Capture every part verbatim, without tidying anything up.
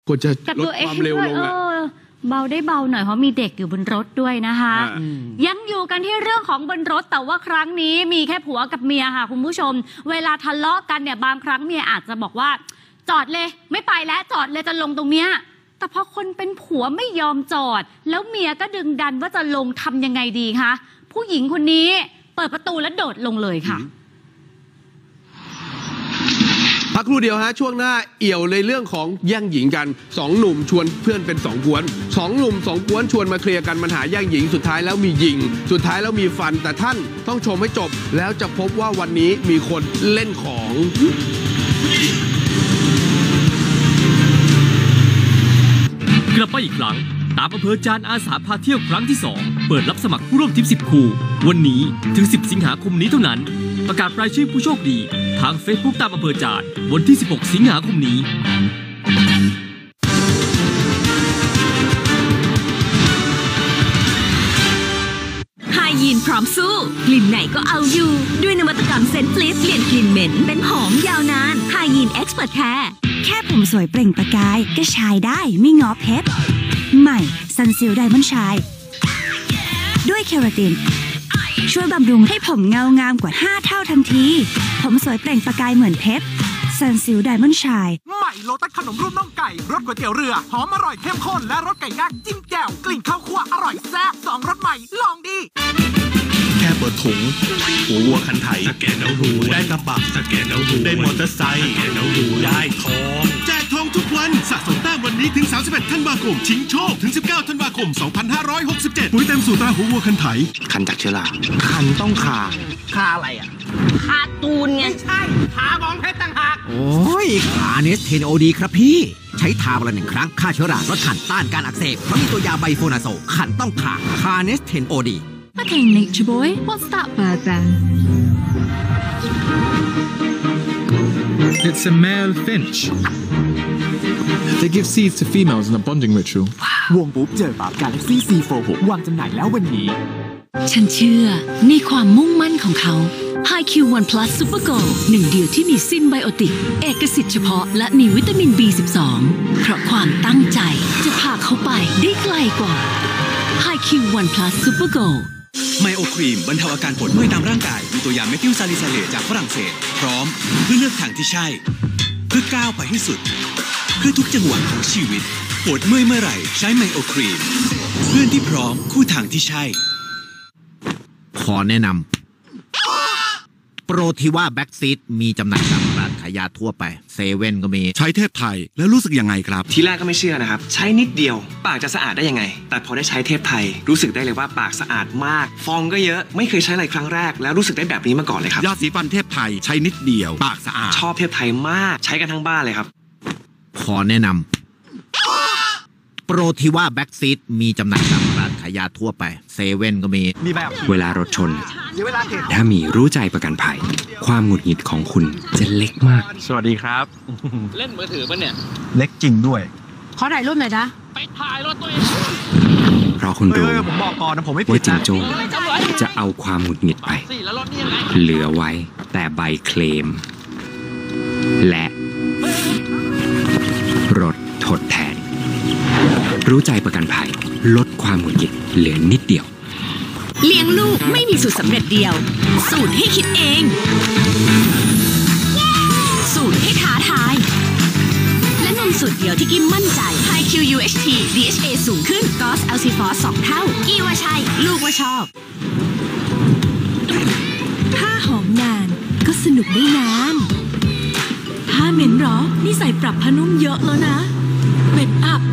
ควรจะลดความเร็วลงอะเบาได้เบาหน่อยเพราะมีเด็กอยู่บนรถด้วยนะคะยังอยู่กันที่เรื่องของบนรถแต่ว่าครั้งนี้มีแค่ผัวกับเมียค่ะคุณผู้ชมเวลาทะเลาะกันเนี่ยบางครั้งเมียอาจจะบอกว่าจอดเลยไม่ไปแล้วจอดเลยจะลงตรงเนี้ยแต่พอคนเป็นผัวไม่ยอมจอดแล้วเมียก็ดึงดันว่าจะลงทำยังไงดีคะผู้หญิงคนนี้เปิดประตูแล้วโดดลงเลยค่ะพักครู่เดียวฮะช่วงหน้าเอี่ยวในเรื่องของแย่งหญิงกันสองหนุ่มชวนเพื่อนเป็นสองกวนสองหนุ่มสองกวนชวนมาเคลียร์กันปัญหาแย่งหญิงสุดท้ายแล้วมียิงสุดท้ายแล้วมีฟันแต่ท่านต้องชมให้จบแล้วจะพบว่าวันนี้มีคนเล่นของกลับมาอีกครั้งตามอำเภอจานอาสาพาเที่ยวครั้งที่สองเปิดรับสมัครผู้ร่วมทีมสิบคู่วันนี้ถึงสิบสิงหาคมนี้เท่านั้นประกาศรายชื่อผู้โชคดีทาง Facebook ตามอำเภอจานวันที่สิบหกสิงหาคมนี้ไฮยีนพร้อมสู้กลิ่นไหนก็เอาอยู่ด้วยนวัตกรรมเซนต์ฟลิปเปลี่ยนกลิ่นเหม็นเป็นหอมยาวนานไฮยีนเอ็กซ์เพรสแคร์แค่ผมสวยเปล่งประกายก็ชายได้ไม่ง้อเพชรใหม่ซันซิลไดมอนด์ชายด้วยเคราตินช่วยบำรุงให้ผมเงางามกว่าห้าเท่าทันทีผมสวยเปล่งประกายเหมือนเพชรซันซิลไดมอนด์ชายใหม่โลตัสขนมรูปน่องไก่รสก๋วยเตี๋ยวเรือหอมอร่อยเข้มข้นและรสไก่ย่างจิ้มแจ่วกลิ่นข้าวคั่วอร่อยแซ่บสองรสใหม่ลองดีแค่เปิดถุงหัววัวคันไถสแกนแล้วรู้ได้กระบะสแกนแล้วรู้ได้มอเตอร์ไซค์สแกนแล้วรู้ได้ทองแจกทองทุกวันสะสมแต้มวันนี้ถึงสามสิบเอ็ดธันวาคมชิงโชคถึงสิบเก้าธันวาคมสองพันห้าร้อยหกสิบเจ็ดปุ๋ยเต็มสูตรตราหัววัวคันไถคันจากเชื้อราคันต้องคาคาอะไรอ่ะคาตูนไงไม่ใช่คามองเพชรต่างหากโอ้ยคาเนสเทนโอดีครับพี่ใช้ทาวันละหนึ่งครั้งฆ่าเชื้อราลดขันต้านการอักเสบเพราะมีตัวยาไบโฟนาโซขันต้องคาคาเนสเทนโอดี Okay, Nature Boy, what's that bird then? It's a male finch. They give seeds to females in a bonding ritual. วงปุ๊บเจอปั๊บ Galaxy ซี โฟร์ หก วางจำหน่ายแล้ววันนี้ฉันเชื่อในความมุ่งมั่นของเขา ไฮ คิว วัน พลัส Super Go หนึ่งเดียวที่มีซิมไบโอติกเอกสิทธิ์เฉพาะและมีวิตามิน บี สิบสอง เพราะความตั้งใจจะพาเขาไปได้ไกลกว่า ไฮ คิว วัน พลัส Super Go ไมโอครีมบรรเทาอาการปวดเมื่อยตามร่างกายมีตัวยาเมทิลซาลิซาเลตจากฝรั่งเศสพร้อมเพื่อเลือกทางที่ใช่เพื่อก้าวไปให้สุดเพื่อทุกจังหวะของชีวิตปวดเมื่อยเมื่อไหร่ใช้ไมโอครีมเพื่อนที่พร้อมคู่ทางที่ใช่ขอแนะนำโปรทีว่าแบ็กซีดมีจำหน่ายตามร้านขายยาทั่วไปเซเว่นก็มีใช้เทพไทยแล้วรู้สึกยังไงครับทีแรกก็ไม่เชื่อนะครับใช้นิดเดียวปากจะสะอาดได้ยังไงแต่พอได้ใช้เทพไทยรู้สึกได้เลยว่าปากสะอาดมากฟองก็เยอะไม่เคยใช้อะไรครั้งแรกแล้วรู้สึกได้แบบนี้มาก่อนเลยครับยาสีฟันเทพไทยใช้นิดเดียวปากสะอาดชอบเทพไทยมากใช้กันทั้งบ้านเลยครับขอแนะนำโปรทีว่าแบ็กซีดมีจำหน่ายตามร้านขายยาทั่วไปเซเว่นก็มีเวลารถชนถ้ามีรู้ใจประกันภัยความหงุดหงิดของคุณจะเล็กมากสวัสดีครับเล่นมือถือป่ะเนี่ยเล็กจริงด้วยขอถ่ายรูปหน่อยนะไปถ่ายรถตัวเองเพราะคุณรู้ว่าจิงโจ้จะเอาความหงุดหงิดไปเหลือไว้แต่ใบเคลมและรถทดแทนรู้ใจประกันภัยลดความหงุดหงิดเหลือนิดเดียวเลี้ยงลูกไม่มีสูตรสำเร็จเดียวสูตรให้คิดเองสูตรให้ท้าทายและนมสูตรเดียวที่กิ๊มมั่นใจ ไฮ คิว ยู เอช ที ดี เอช เอ สูงขึ้น กอส แอล ซี ฟอส สองเท่ากี้ว่าใช่ลูกว่าชอบถ้าหอมนานก็สนุกได้นานถ้าเหม็นหรอนี่ใส่ปรับผ้านุ่มเยอะแล้วนะเวทอัพ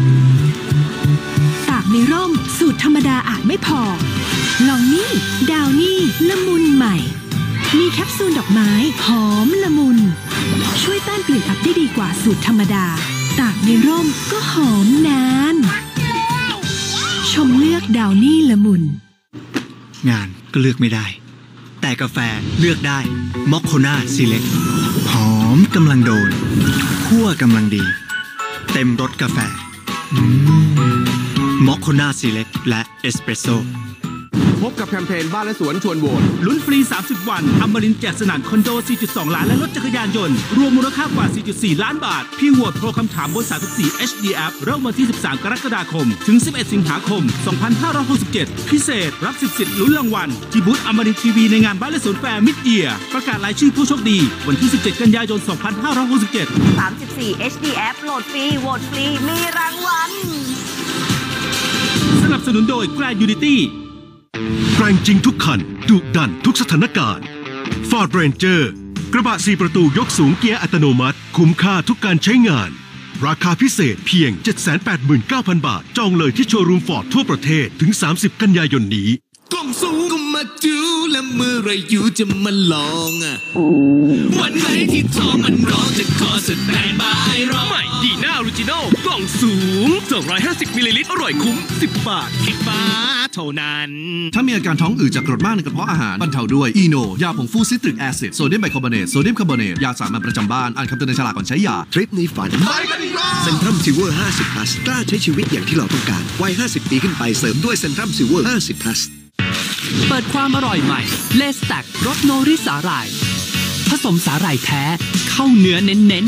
ตากในร่มสูตรธรรมดาอาจไม่พอลองนี่ดาวนี่ละมุนใหม่มีแคปซูลดอกไม้หอมละมุนช่วยต้านกลิ่นอับได้ดีกว่าสูตรธรรมดาตากในร่มก็หอมนานชมเลือกดาวนี่ละมุนงานก็เลือกไม่ได้แต่กาแฟเลือกได้มอคโคนาซีเล็กหอมกำลังโดนคั่วกำลังดีเต็มรสกาแฟมอคโคนาซีเล็กและเอสเปรสโซ่พบกับแคมเปญบ้านและสวนชวนโหวตลุ้นฟรี สามสิบ วันอมรินทร์แจกสนามคอนโด สี่จุดสอง ล้านและรถจักรยานยนต์รวมมูลค่ากว่า สี่จุดสี่ ล้านบาทเพียงโหวตโทรคำถามบน สามสิบสี่ เอช ดี App เริ่มวันที่ สิบสาม กรกฎาคมถึง สิบเอ็ด สิงหาคม สองพันห้าร้อยหกสิบเจ็ด พิเศษรับสิทธิ์สิทธิ์ลุ้นรางวัลที่บูธอมรินทร์ทีวีในงานบ้านและสวนแฟร์มิดเยียร์ประกาศรายชื่อผู้โชคดีวันที่ สิบเจ็ด กันยายน สองพันห้าร้อยหกสิบเจ็ดสามสิบสี่ เอช ดี App โหลดฟรีโหวตฟรีมีรางวัลสนับสนุนโดย Grand Unity แรงจริงทุกคันดุดันทุกสถานการณ์ Ford Ranger กระบะสี่ประตูยกสูงเกียร์อัตโนมัติคุ้มค่าทุกการใช้งานราคาพิเศษเพียง เจ็ดแสนแปดหมื่นเก้าพัน บาทจองเลยที่โชว์รูม Ford ทั่วประเทศถึง สามสิบ กันยายนนี้กล่องสูงก็มาจูและเมื่อไรอยู่จะมาลองอ่ะวันไหนที่ท้องมันร้องจะขอสแตนบายรอใหม่ดีน่าออริจินอลกล่องสูงสองร้อยห้าสิบมิลลิลิตรอร่อยคุ้มสิบบาทสิบบาทเท่านั้นถ้ามีอาการท้องอืดจากกรดมากในกระเพาะอาหารบรรเทาด้วยอีโนยาผงฟูซิตริกแอซิดโซเดียมไบคาร์บอเนตโซเดียมคาร์บอเนตยาสามัญประจำบ้านอ่านคำเตือนในฉลากก่อนใช้ยาทริปนี้ฝันไปกันอีกรอบเซ็นทรัมซิลเวอร์ห้าสิบ plus กล้าใช้ชีวิตอย่างที่เราต้องการวัยห้าสิบปีขึ้นไปเสริมด้วยเซ็นทรัมซิลเวอร์ห้าสิบ plus เปิดความอร่อยใหม่เลสแต็กรสโนริสาหร่ายผสมสาหร่ายแท้เข้าเนื้อเน้น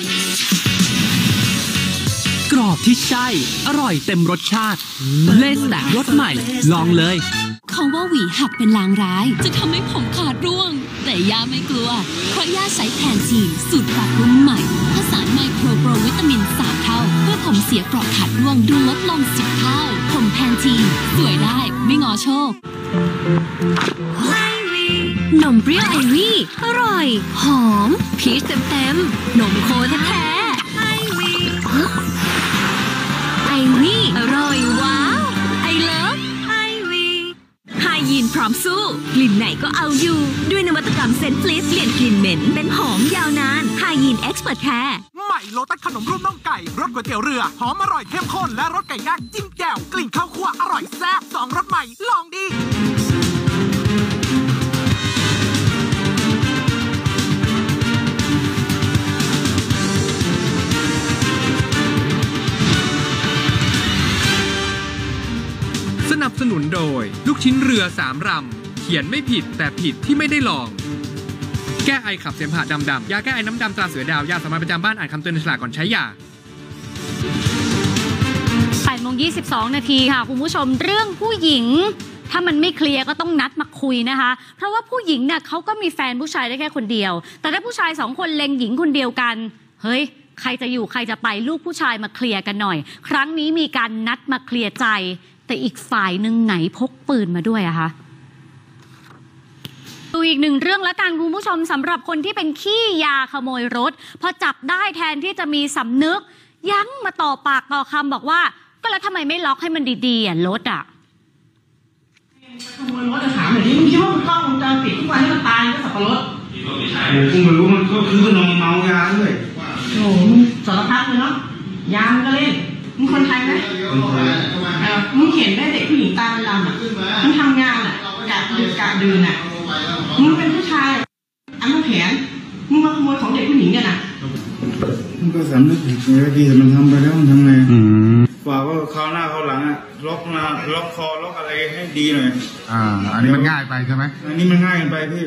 ๆกรอบที่ใช่อร่อยเต็มรสชาติเลสแต็กรสใหม่ลองเลยเขาว่าหวีหักเป็นลางร้ายจะทำให้ผมขาดร่วงแต่ย่าไม่กลัวเพราะย่าใช้แพนทีนสูตรปรับรุ่นใหม่ผสานไมโครโปรวิตามินสามเท่าเพื่อผมเสียเปราะขาดร่วงดูลดลงสิบเท่าผมแพนทีนสวยได้ไม่งอโชคนมเปรี้ยวไอวี่อร่อยหอมพีชเต็มๆนมโคแท้ๆไอวี่ไอวี่อร่อยว้าวไอเลิฟไอวี่ไฮยีนพร้อมสู้กลิ่นไหนก็เอาอยู่ด้วยนวัตกรรมเซนต์ฟลิปเปลี่ยนกลิ่นเหม็นเป็นหอมยาวนานไฮยีนเอ็กซ์เพรสแคร์ใหม่โลตัสขนมรูปน่องไก่รสก๋วยเตี๋ยวเรือหอมอร่อยเข้มข้นและรสไก่ย่างจิ้มแจ่วกลิ่นข้าวคั่วอร่อยแซ่บสองรสใหม่ลองดีสนับสนุนโดยลูกชิ้นเรือสามรำเขียนไม่ผิดแต่ผิดที่ไม่ได้ลองแก้ไอขับเสมหะดำดำยาแก้ไอน้ำดำตราเสือดาวยาสามัญประจำบ้านอ่านคำเตือนในฉลากก่อนใช้ยาแปดโมงยี่สิบสองนาทีค่ะคุณผู้ชมเรื่องผู้หญิงถ้ามันไม่เคลียร์ก็ต้องนัดมาคุยนะคะเพราะว่าผู้หญิงเนี่ยเขาก็มีแฟนผู้ชายได้แค่คนเดียวแต่ถ้าผู้ชายสองคนเล็งหญิงคนเดียวกันเฮ้ยใครจะอยู่ใครจะไปลูกผู้ชายมาเคลียร์กันหน่อยครั้งนี้มีการนัดมาเคลียร์ใจแต่อีกฝ่ายหนึ่งไหนพกปืนมาด้วยอะคะดูอีกหนึ่งเรื่องละกันคุณผู้ชมสำหรับคนที่เป็นขี้ยาขโมยรถพอจับได้แทนที่จะมีสำนึกยั้งมาต่อปากต่อคำบอกว่าก็แล้วทำไมไม่ล็อกให้มันดีๆอ่ะรถอ่ะขโมยรถจะถามแบบนี้มึงคิดว่ามันกล้องวงจรปิดทุกวันให้มันตายก็สับปะรดกูไม่รู้มันก็คือขนมเมายาด้วยโอ้โหสารพัดเลยเนาะยามันก็เล่นมึงคนไทยไหมคนไทยมึงเห็นได้เด็กผู้หญิงตาดำอ่ะมันทำงานอ่ะกะดึกกะดื่นอ่ะมึงเป็นผู้ชายอันนั้นแขนมึงมาขโมยของเด็กผู้หญิงเนี่ยนะมันก็สำนึกผิดไงพี่แต่มันทำไปแล้วมันทำไงฝากว่าคราวหน้าคราวหลังอ่ะล็อกมาล็อกคอล็อกอะไรให้ดีหน่อยอ่าอันนี้มันง่ายไปใช่ไหมอันนี้มันง่ายไปพี่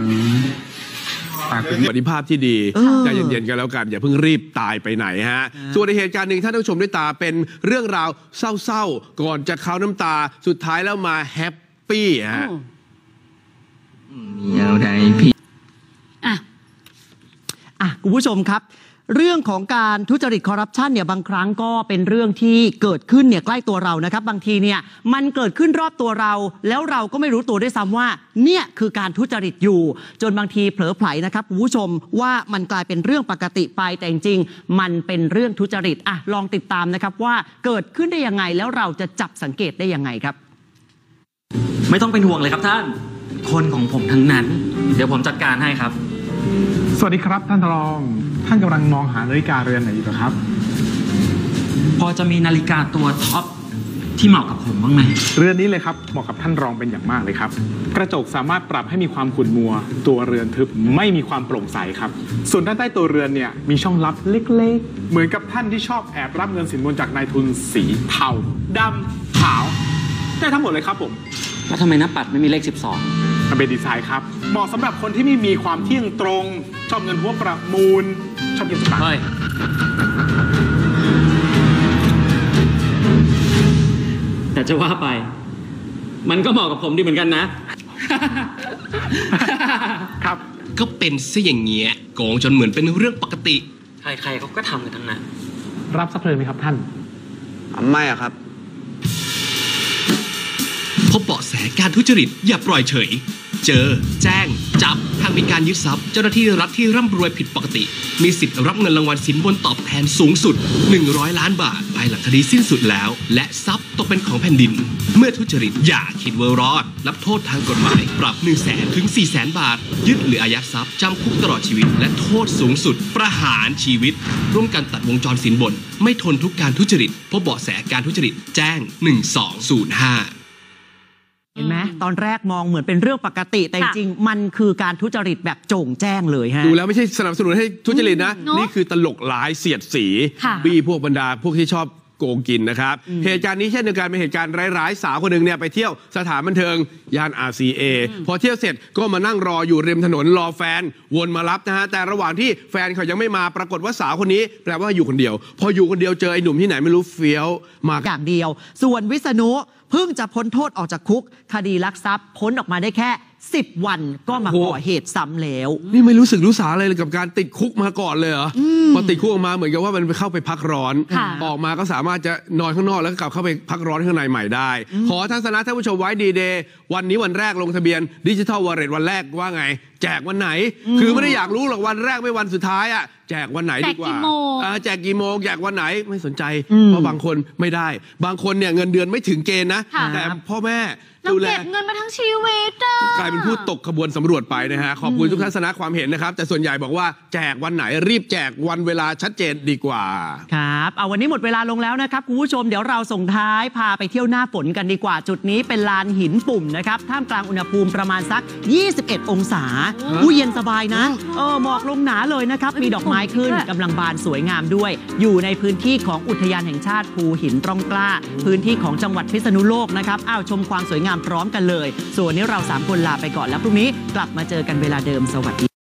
เป็นปฏิภาพที่ดีใจเย็นๆกันแล้วกันอย่าเพิ่งรีบตายไปไหนฮะส่วนในเหตุการณ์หนึ่งท่านผู้ชมด้วยตาเป็นเรื่องราวเศร้าๆก่อนจะเข้าน้ำตาสุดท้ายแล้วมาแฮปปี้ฮะมีอะไรพี่อ่ะอ่ะคุณผู้ชมครับเรื่องของการทุจริตคอร์รัปชันเนี่ยบางครั้งก็เป็นเรื่องที่เกิดขึ้นเนี่ยใกล้ตัวเรานะครับบางทีเนี่ยมันเกิดขึ้นรอบตัวเราแล้วเราก็ไม่รู้ตัวด้วยซ้ำว่าเนี่ยคือการทุจริตอยู่จนบางทีเผลอไผลนะครับคุณผู้ชมว่ามันกลายเป็นเรื่องปกติไปแต่จริงๆมันเป็นเรื่องทุจริตอ่ะลองติดตามนะครับว่าเกิดขึ้นได้ยังไงแล้วเราจะจับสังเกตได้ยังไงครับไม่ต้องเป็นห่วงเลยครับท่านคนของผมทั้งนั้นเดี๋ยวผมจัดการให้ครับสวัสดีครับท่านรองท่านกำลังมองหานาฬิกาเรือนไหนอยู่ครับพอจะมีนาฬิกาตัวท็อปที่เหมาะกับผมบ้างไหมเรือนนี้เลยครับเหมาะกับท่านรองเป็นอย่างมากเลยครับกระจกสามารถปรับให้มีความขุ่นมัวตัวเรือนทึบไม่มีความโปร่งใสครับส่วนด้านใต้ตัวเรือนเนี่ยมีช่องลับเล็กๆเหมือนกับท่านที่ชอบแอบรับเงินสินบนจากนายทุนสีเทาดำขาวได้ทั้งหมดเลยครับผมแล้วทำไมหน้าปัดไม่มีเลขสิบสองมันเป็นดีไซน์ครับเหมาะสำหรับคนที่ไม่มีความเที่ยงตรงชอบเงินหัวประมูลชอบกินสตางค์แต่จะว่าไปมันก็เหมาะกับผมดีเหมือนกันนะครับก็เป็นซะอย่างเงี้ยโกงจนเหมือนเป็นเรื่องปกติใครๆเขาก็ทำกันทั้งนั้นรับสักเพลิงไหมครับท่านไม่อะครับพบเบาะแสการทุจริตอย่าปล่อยเฉยเจอแจ้งจับหากมีการยึดทรัพย์เจ้าหน้าที่รัฐที่ร่ำรวยผิดปกติมีสิทธิ์รับเงินรางวัลสินบนตอบแทนสูงสุดหนึ่งร้อยล้านบาทภายหลังคดีสิ้นสุดแล้วและทรัพย์ตกเป็นของแผ่นดินเมื่อทุจริตอย่าคิดว่ารอดรับโทษทางกฎหมายปรับ หนึ่งแสน ถึง สี่แสน บาทยึดหรืออายัดทรัพย์จำคุกตลอดชีวิตและโทษสูงสุดประหารชีวิตร่วมกันตัดวงจรสินบนไม่ทนทุกการทุจริตพบเบาะแสการทุจริตแจ้งหนึ่งสองศูนย์ห้าเห็นไหมตอนแรกมองเหมือนเป็นเรื่องปกติแต่จริงมันคือการทุจริตแบบโจ่งแจ้งเลยฮะดูแล้วไม่ใช่สนับสนุนให้ทุจริตนะนี่คือตลกร้ายเสียดสีบี้พวกบรรดาพวกที่ชอบโกงกินนะครับเหตุการณ์นี้เช่นเดียวกันเป็นเหตุการณ์ร้ายๆสาวคนหนึ่งเนี่ยไปเที่ยวสถานบันเทิงย่าน อาร์ ซี เอ พอเที่ยวเสร็จก็มานั่งรออยู่ริมถนนรอแฟนวนมารับนะฮะแต่ระหว่างที่แฟนเขายังไม่มาปรากฏว่าสาวคนนี้แปลว่าอยู่คนเดียวพออยู่คนเดียวเจอไอ้หนุ่มที่ไหนไม่รู้เฟี้ยวมาอย่างเดียวส่วนวิษณุเพิ่งจะพ้นโทษออกจากคุกคดีลักทรัพย์พ้นออกมาได้แค่สิบวันก็มาก่อเหตุซ้ำแล้วนี่ไม่รู้สึกรู้สาอะไรเลยกับการติดคุกมาก่อนเลยเหรอพอติดคุกออกมาเหมือนกับว่ามันไปเข้าไปพักร้อนออกมาก็สามารถจะนอนข้างนอกแล้วก็กลับเข้าไปพักร้อนข้างในใหม่ได้ขอทัศนะท่านผู้ชมไว้ดีเดย์วันนี้วันแรกลงทะเบียนดิจิทัลวอลเล็ตวันแรกว่าไงแจกวันไหนคือไม่ได้อยากรู้หรอกวันแรกไม่วันสุดท้ายอ่ะแจกวันไหนดีกว่าแจกกี่โมงแจกวันไหนไม่สนใจเพราะบางคนไม่ได้บางคนเนี่ยเงินเดือนไม่ถึงเกณฑ์นะแต่พ่อแม่เราเก็บเงินมาทั้งชีวิตกลายเป็นผู้ตกขบวนสำรวจไปนะฮะขอบคุณทุกทัศนะความเห็นนะครับแต่ส่วนใหญ่บอกว่าแจกวันไหนรีบแจกวันเวลาชัดเจนดีกว่าครับเอาวันนี้หมดเวลาลงแล้วนะครับคุณผู้ชมเดี๋ยวเราส่งท้ายพาไปเที่ยวหน้าฝนกันดีกว่าจุดนี้เป็นลานหินปุ่มนะครับท่ามกลางอุณหภูมิประมาณสักยี่สิบเอ็ดองศาผู้เย็นสบายนะเออหมอกลงหนาเลยนะครับมีดอกไม้ขึ้นกำลังบานสวยงามด้วยอยู่ในพื้นที่ของอุทยานแห่งชาติภูหินร่องกล้าพื้นที่ของจังหวัดพิษณุโลกนะครับอ้าวชมความสวยงามพร้อมกันเลยส่วนนี้เราสามคนลาไปก่อนแล้วพรุ่งนี้กลับมาเจอกันเวลาเดิมสวัสดี